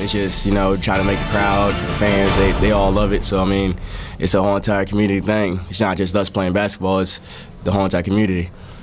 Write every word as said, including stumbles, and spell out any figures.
it's just, you know, trying to make the crowd, the fans, they, they all love it. So, I mean, it's a whole entire community thing. It's not just us playing basketball, it's the whole entire community.